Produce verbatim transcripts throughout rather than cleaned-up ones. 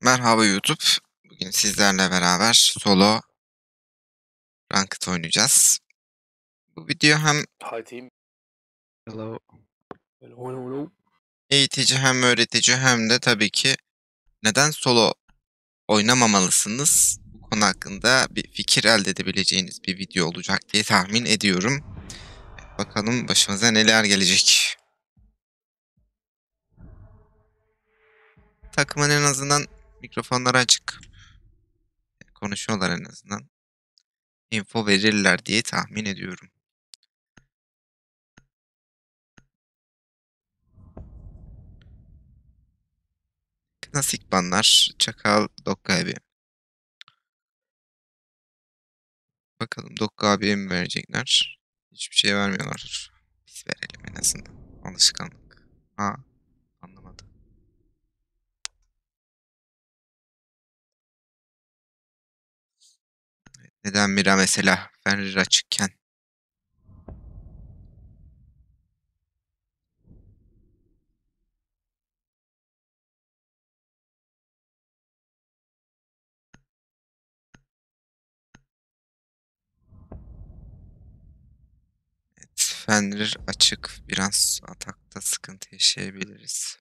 Merhaba YouTube. Bugün sizlerle beraber solo ranked oynayacağız. Bu video hem Hi team. Hello. Hello, hello, hello. eğitici hem öğretici hem de tabii ki neden solo oynamamalısınız bu konu hakkında bir fikir elde edebileceğiniz bir video olacak diye tahmin ediyorum. Bakalım başımıza neler gelecek. Takımın en azından mikrofonları açık. Konuşuyorlar en azından. Info verirler diye tahmin ediyorum. Klasik banlar. Çakal, Dokka abi. Bakalım Dokka abiye mi verecekler? Hiçbir şey vermiyorlar. Biz verelim en azından. Alışkanlık. Ha, anlamadım. Neden Mira mesela Fenrir açıkken? Evet, Fenrir açık. Biraz atakta sıkıntı yaşayabiliriz.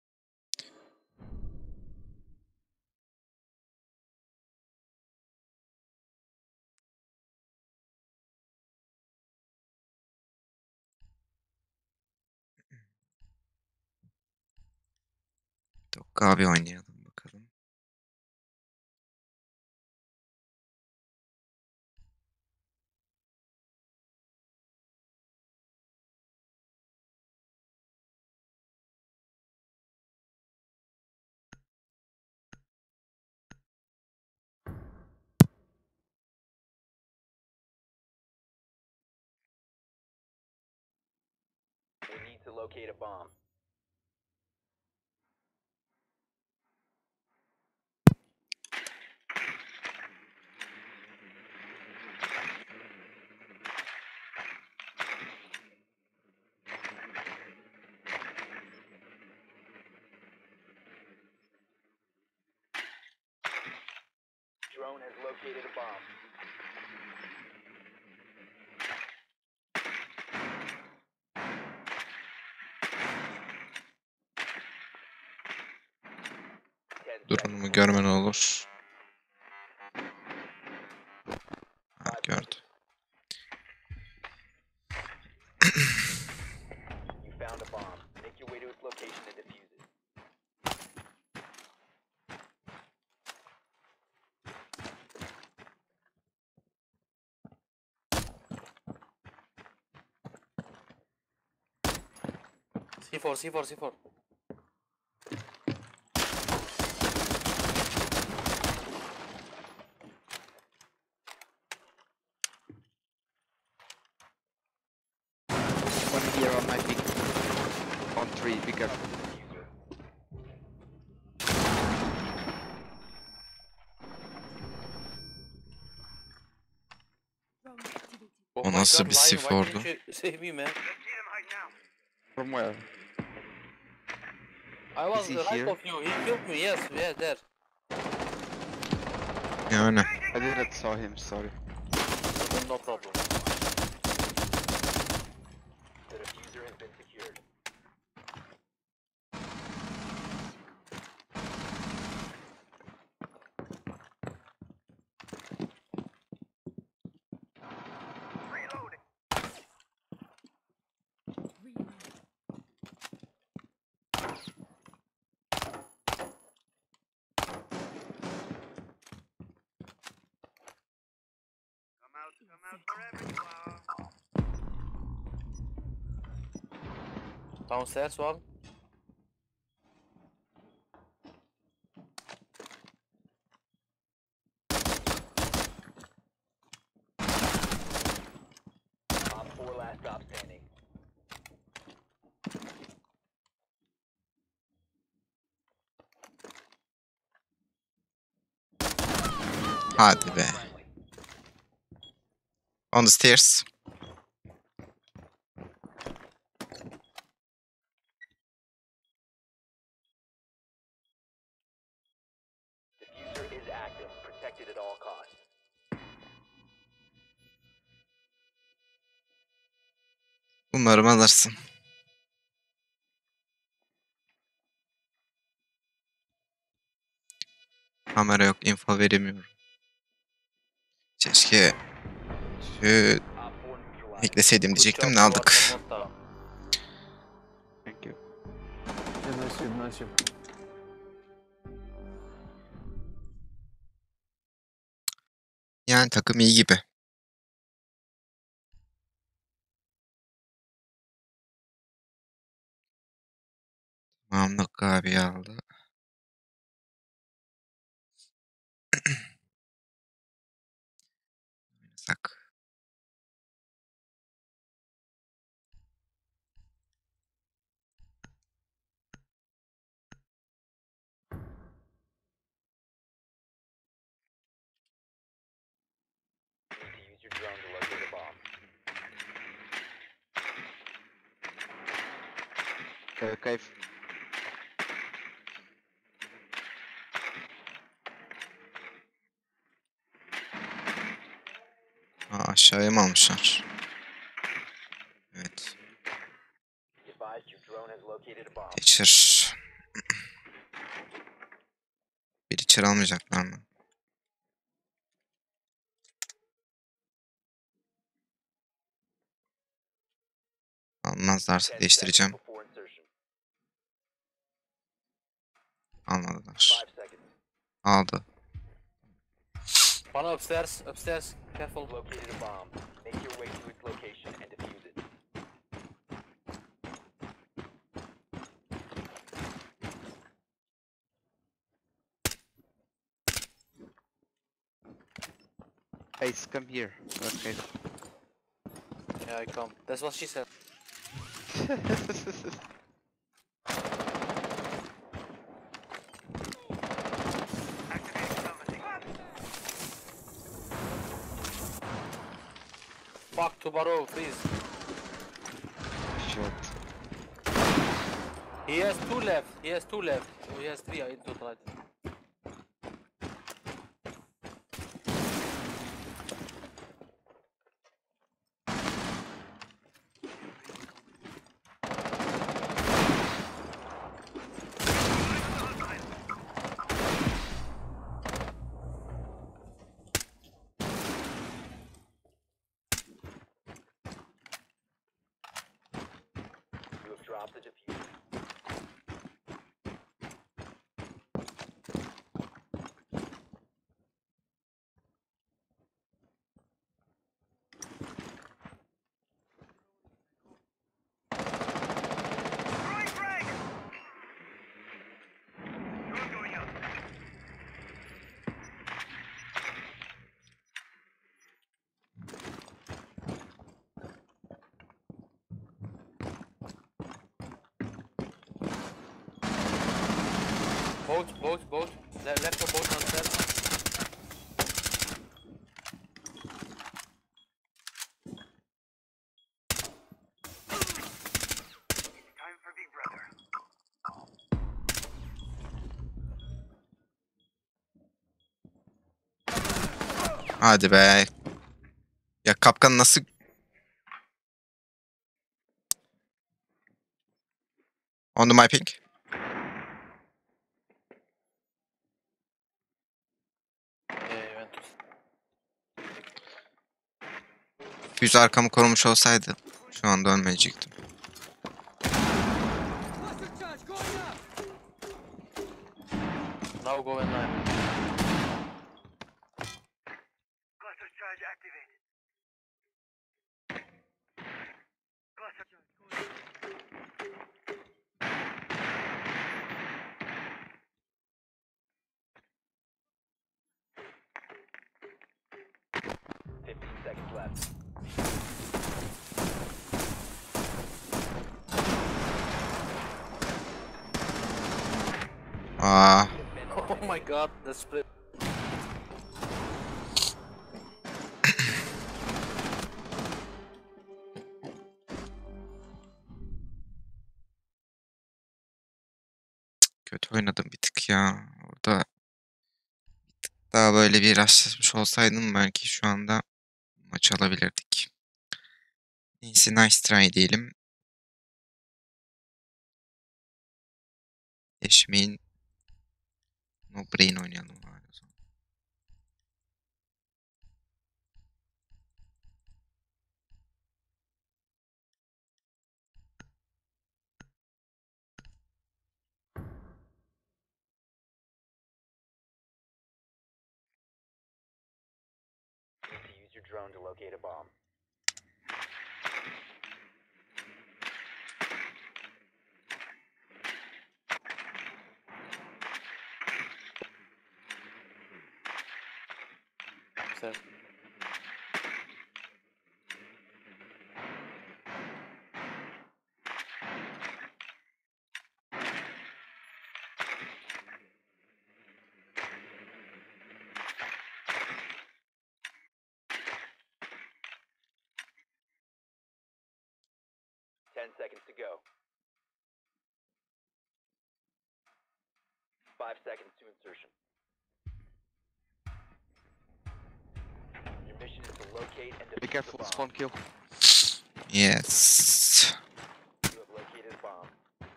Dokka abi oynayalım bakalım. We need to locate a bomb. Drone has located a bomb. Durumu görmen olur. Ha, gördü. You found a bomb. Make your way to its location and defuse it. C four, C four, C four. One here on my pick. On three, be careful. Oh O my nasıl God, bir Lion, why sifordu? didn't you save me, man? From where? I was he right here? of you. He killed me. Yes, yeah, there. Yani. I didn't saw him, sorry. No problem. The diffuser has been secured. Downstairs one. Op four last stop standing. Hadi be. On the stairs. active, protected at all costs. Umarım alırsın. Kamera yok, info veremiyorum. Keşke şu Op four neutralized. ekleseydim Good diyecektim job, de you aldık. are not down. Thank you. Yeah, nice ship, nice ship. Yani takım iyi gibi. Tamam, dakika abi aldı. Oynasak. You need to use your drone to locate a bomb. Uh, cave. Aa, aşağıya mı almışlar? Evet. Be advised your drone has located a bomb. Geçir. Bir içeri almayacaklar mı? Almazlarsa ten değiştireceğim. seconds before insertion. Almadılar. five seconds. Aldı. One upstairs, upstairs. Careful. Located a bomb. Make your way to its location and defuse it. Ace, come here. Okay. Yeah, I come. That's what she said. Fuck to borrow, please. Shit. He has two left. He has two left. Oh, he has three in total. I think. You have dropped the diffuser. Boat, boat, boat. Le left a boat downstairs. Hadi be. Ya kapkan nasıl... On the my ping. Yeah, Juventus. Füze arkamı korumuş olsaydı şu anda ölmeyecektim. Now go in line. fifteen seconds left. Aa, Oh my god, the split. kötü oynadım bir tık ya. Orada bir tık daha böyle bir rastlaşmış olsaydım belki şu anda maç alabilirdik. Neyse, nice try diyelim. Deşmeyin. No brain oynayalım bari o zaman. You need to use your drone to locate a bomb. Sir. Ten seconds to go. Five seconds to insertion. Your mission is to locate and Be defuse the careful, bomb. spawn kill. Yes. You have located a bomb.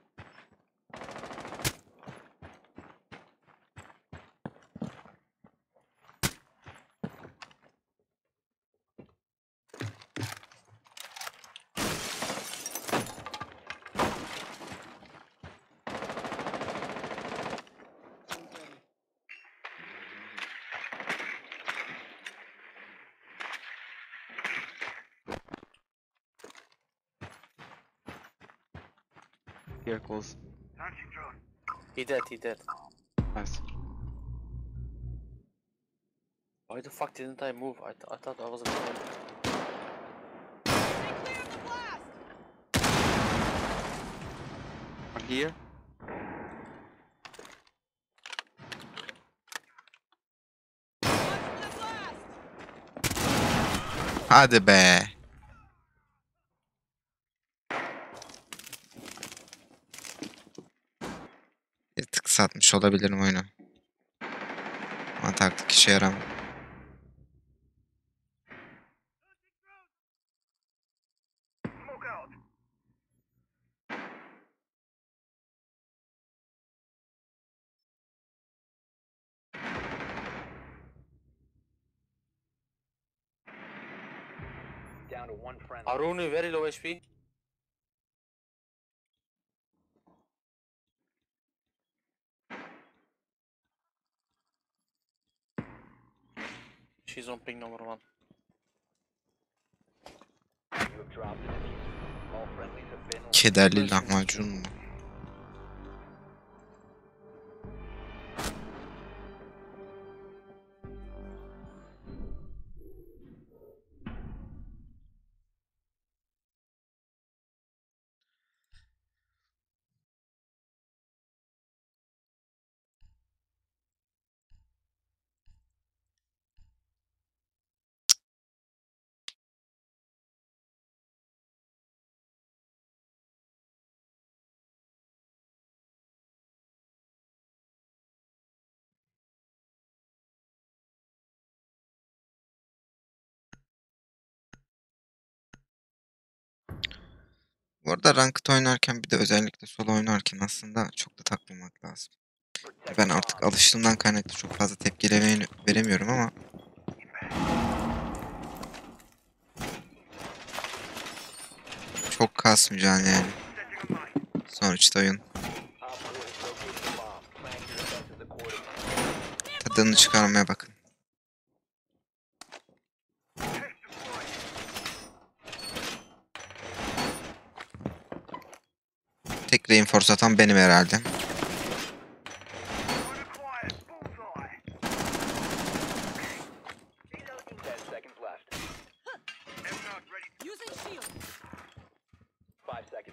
Here, close. He dead, he dead. Nice. Why the fuck didn't I move? I, th I thought I was gonna. One here. Hadi be. Bir tık satmış olabilirim oyunu. Ama taktik işe yaramıyor. Down to one friendly. Aruni very low H P. She's on ping number one. You have dropped the diffuser. All friendlies have been eliminated. Kederli lahmacun mu? Bu arada ranked oynarken bir de özellikle solo oynarken aslında çok da takmamak lazım. Ben artık alıştığımdan kaynaklı çok fazla tepki veremi- veremiyorum ama çok kasmayacaksın yani. Sonuçta oyun. Op four has located the bomb. Plan your defenses accordingly. Tadını çıkarmaya bakın. Tek reinforce atan benim herhalde. Ten seconds left. Using shield. Five seconds.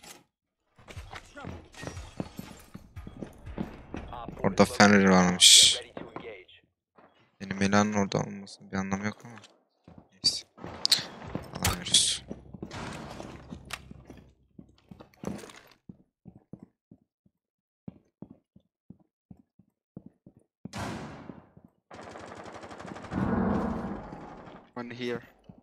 Op four Orada has located Fenrir the bomb. varmış. Get ready to engage. Benim Ela'nın orada olmasının bir anlamı yok ama. Neyse. Alamıyoruz. One here.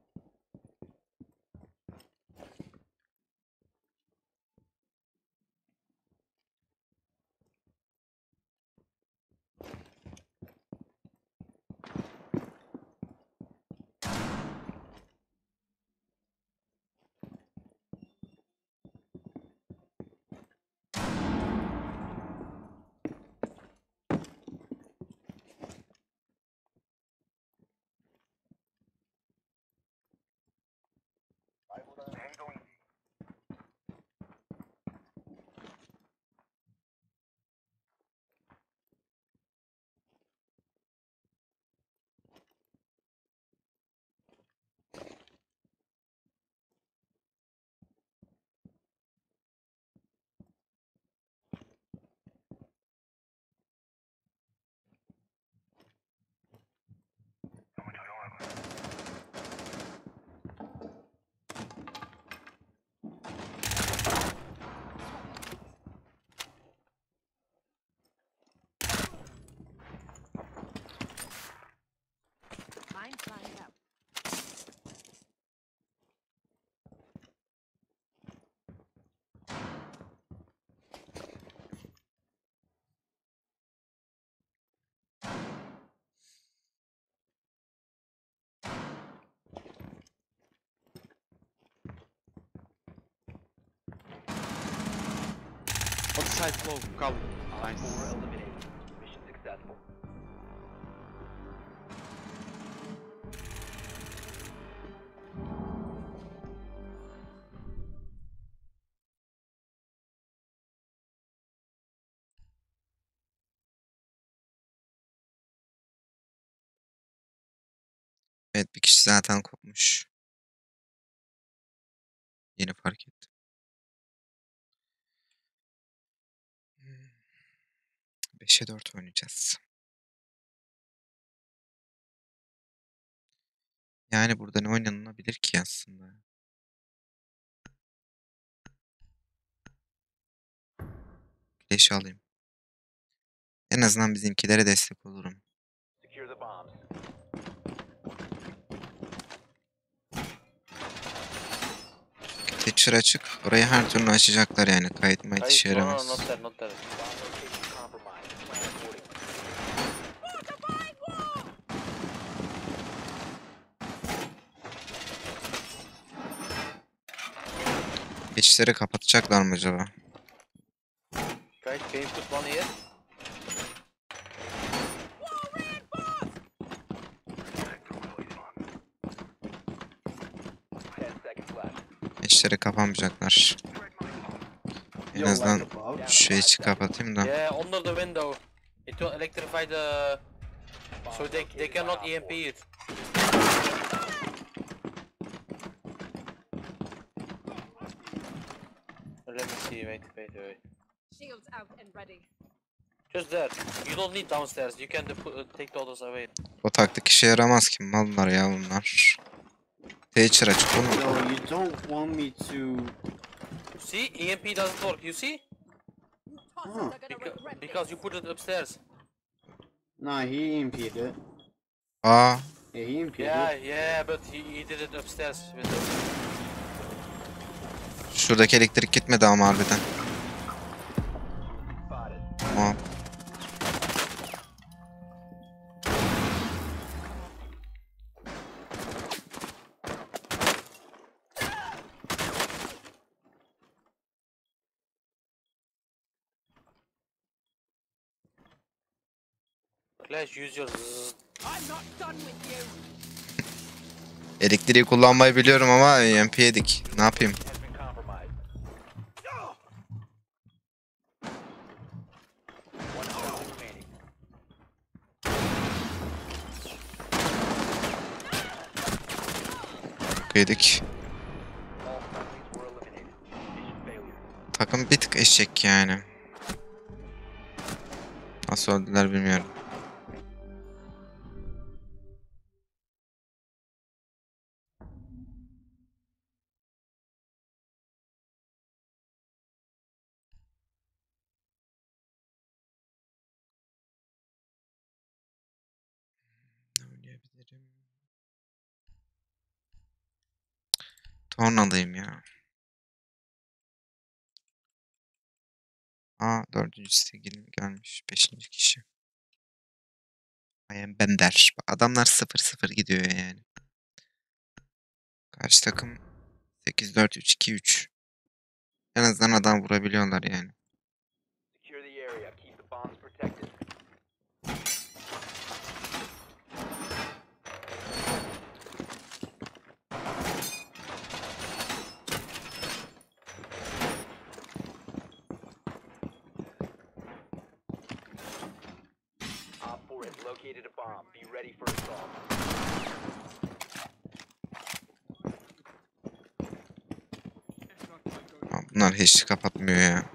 Mine flying out. Other side flow. Come. Op Nice. four eliminated. Mission successful. Evet, bir kişi zaten kopmuş. Yeni fark ettim. beşe dört oynayacağız. Yani burada ne oynanılabilir ki aslında? Flash alayım. En azından bizimkilere destek olurum. Secure the bombs. Teacher açık. Orayı her türlü açacaklar yani. Kayıt mayıt Guys, işe no, no, yaramaz. not there, not there. Bomb location compromised. Plan accordingly. Geçişleri kapatacaklar mı acaba? Guys, can you put one here? Ten seconds left. Geçişleri kapamayacaklar. En azından şu içi kapatayım da. Yeah, under the window. It will electrify the... So they, they cannot E M P it. Let me see, wait, wait, wait. Shields out and ready. Just there. You don't need downstairs. You can put, uh, take the others away. O taktik işe yaramaz ki. Mallar ya bunlar. Teacher açık oğlum. No, you don't want me to. See, E M P doesn't work. You see? You tossers Huh. are gonna Beca- regret because this. you put it upstairs. Nah, he E M P'd it. Aa, Yeah, he E M P'd Yeah, it. yeah, but he, he did it upstairs with the... şuradaki elektrik gitmedi ama harbiden. Spotted. Aa, Clash, use your... zzz. I'm not done with you. elektriği kullanmayı biliyorum ama E M P yedik. Ne yapayım? Has been compromised. One enemy remaining. Yedik. All friendlies were eliminated. Mission failure. Takım bir tık eşek yani. Nasıl öldüler bilmiyorum. Ne oynayabilirim? Tornadayım ya. Aa, dördüncü sevgilim gelmiş. Beşinci kişi. I am Bender. Bak, adamlar sıfır sıfır gidiyor yani. Karşı takım sekiz dört üç iki üç. En azından adam vurabiliyorlar yani. Secure the area. Keep the bombs protected. Op four has located a bomb. Be ready for assault. Aa, bunlar hiç kapatmıyor ya.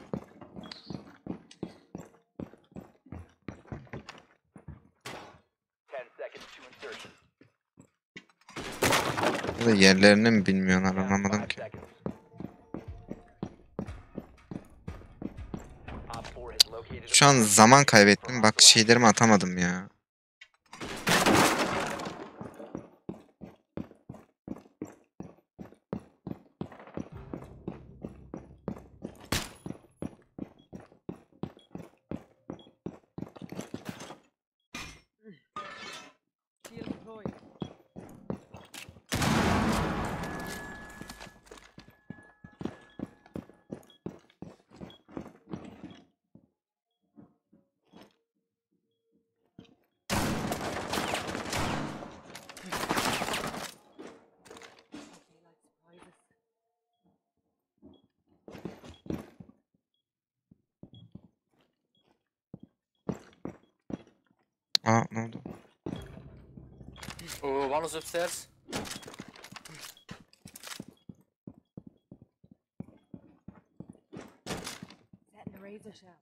Ten seconds to insertion. Ya da yerlerini mi bilmiyorlar, Down anlamadım five ki. seconds. Op four has located a Şu an bomb. zaman kaybettim. Bak şeylerimi atamadım ya. Shield deployed. Daylight surprises. Aa, ne oldu? Oh, one is upstairs. Setting a razor shell.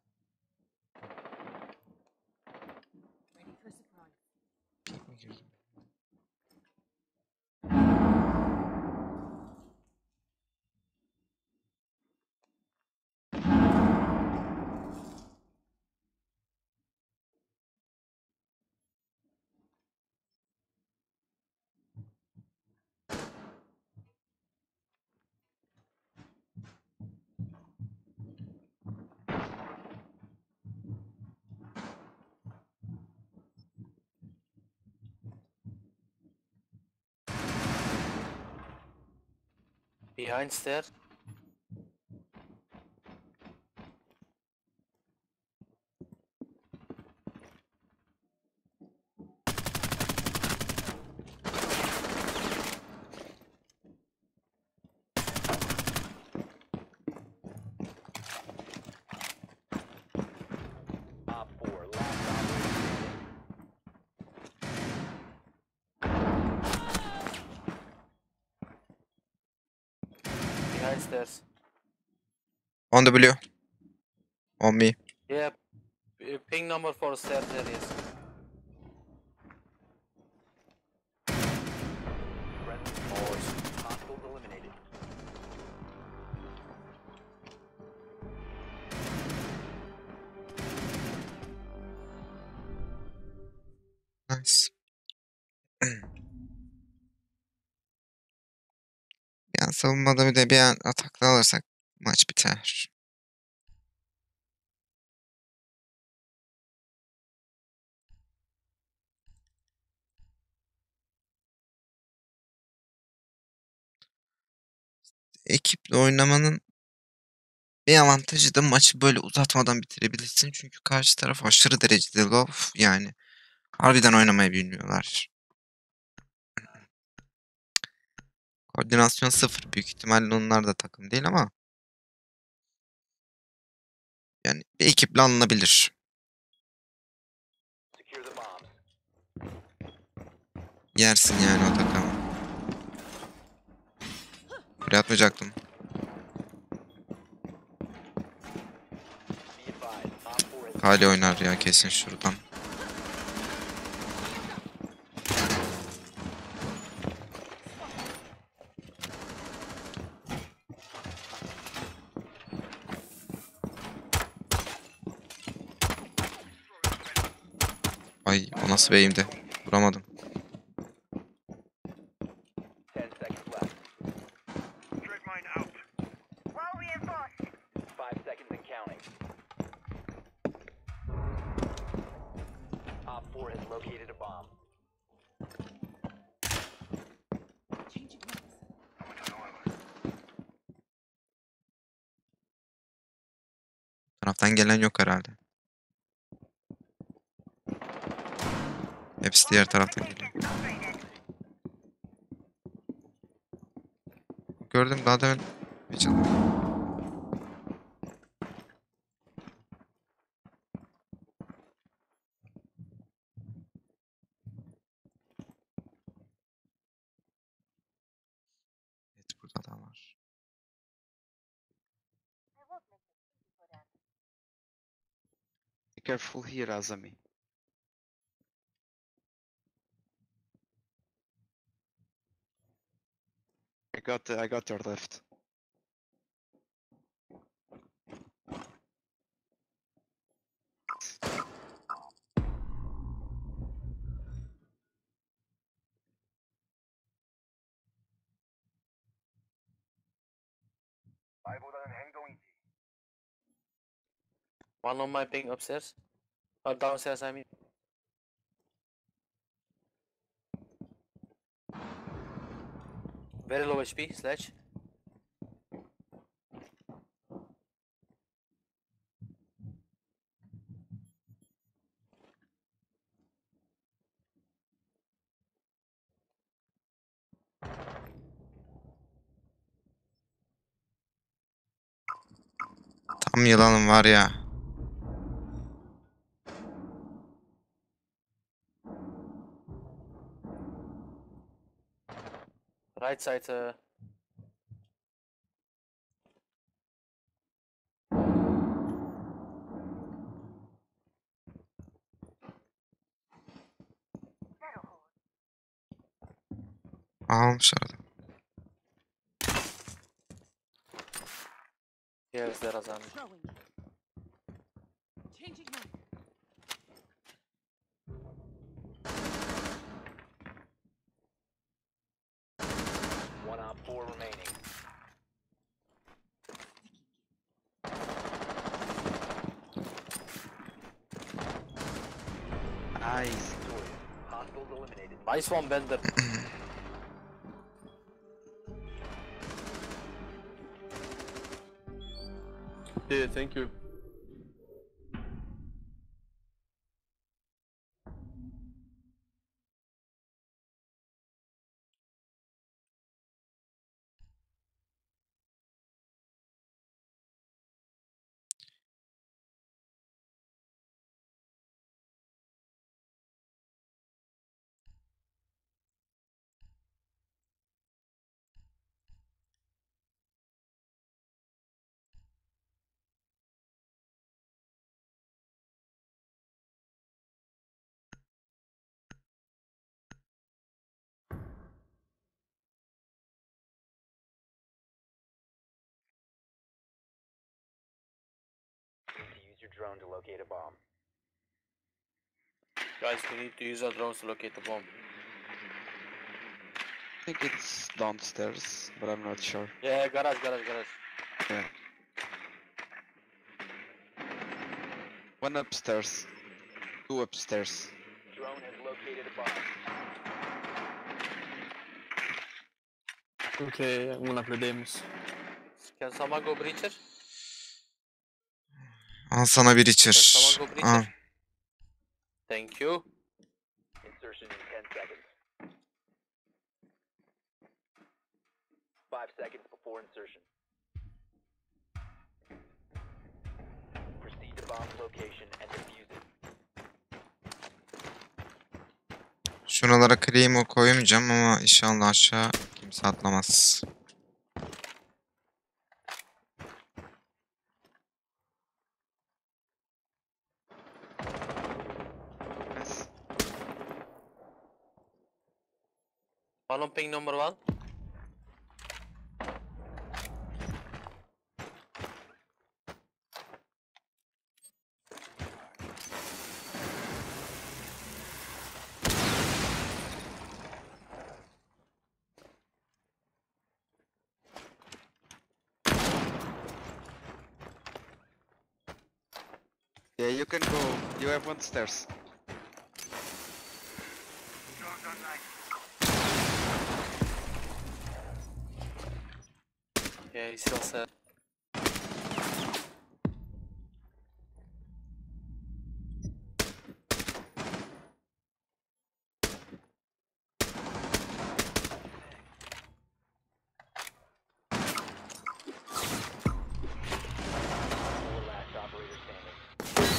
Ready for surprise. Behind stairs. Op four last operator. Behind stairs. On the blue. On me. Yeah. p- Ping number for stairs areas. Friendly force. Hostiles eliminated. Nice. Bir an savunmada bir de bir an atakta alırsak maç biter. Ekiple oynamanın bir avantajı da maçı böyle uzatmadan bitirebilirsin. Çünkü karşı taraf aşırı derecede low. Yani harbiden oynamayı bilmiyorlar. Koordinasyon sıfır. Büyük ihtimalle onlar da takım değil ama yani bir ekiple alınabilir. Secure the bombs. Yersin yani o takımı. Buraya atmayacaktım. Be advised. Op four has Hali oynar ya kesin şuradan. Ay, o nasıl bir eğimdi? Vuramadım. ten seconds left. located a bomb. Changing maps. Taraftan gelen yok herhalde. Hepsi diğer taraftan geliyor. Gördüm daha demin. Bir canım. Evet burada da var. Be careful here, Azami. I got I got your left. One on my ping upstairs. Or downstairs, I mean. Very low H P, Sledge. Tam yılanım var ya. Right side, uh, Almışlar adam. here's there, Azami. Throwing. Changing map. One op four remaining. Nice. Hostiles eliminated. Nice one, Bender. Yeah, thank you. Need to use your drone to locate a bomb. Guys, we need to use our drones to locate the bomb. I think it's downstairs, but I'm not sure. Yeah, garage, garage, garage. Yeah. One upstairs. Two upstairs. Drone has located a bomb. Okay, I'm gonna play demos. Can someone go breacher? Al sana bir içir. Tamam, go breacher. Al. Thank you. Insertion in ten seconds. Five seconds before insertion. Proceed to bomb's location and defuse it. Şuralara claym'o koymayacağım ama inşallah aşağı kimse atlamaz. Nice. One on ping number one. Yeah, you can go. You have one stairs. Yeah, he still said. Four last operator standing.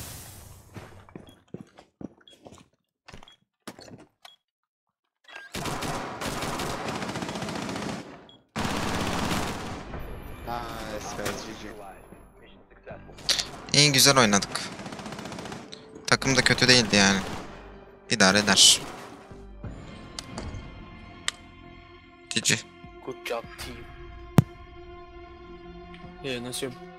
Nice guys, G G. Neutralized. Mission successful. İyi, güzel oynadık. Takım da kötü değildi yani. İdare eder. G G. Good job, team. Yeah, nice job.